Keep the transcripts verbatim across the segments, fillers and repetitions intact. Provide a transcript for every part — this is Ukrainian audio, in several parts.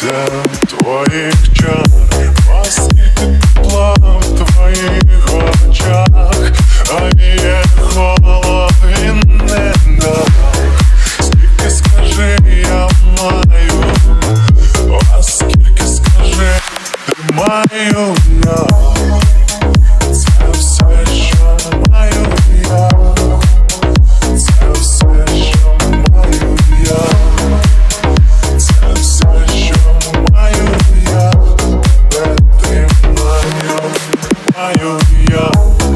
твоїх чар, оскільки тепла в твоїх очах, а є холод і не дах. Скільки, скажи, я маю, а скільки, скажи, ти маю я. Це все, що маю я. Це все, що маю я. Це все, що маю я. Де ти маю, маю я.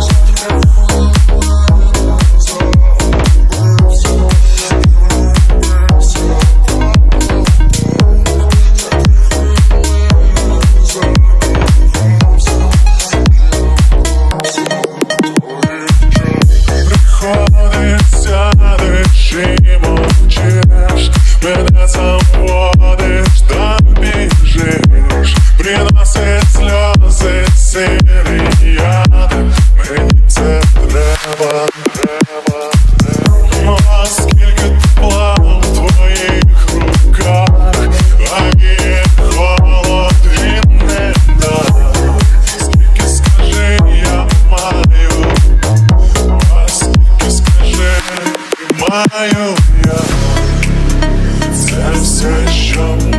Сядеш і мовчиш, мене заводиш, там біжиш, приносить сльози, сірі яди, мені це треба, треба, треба. А скільки тепла в твоїх руках, а є холод і не дах. Скільки, скажи, я маю, а скільки, скажи, маю я. Це все, що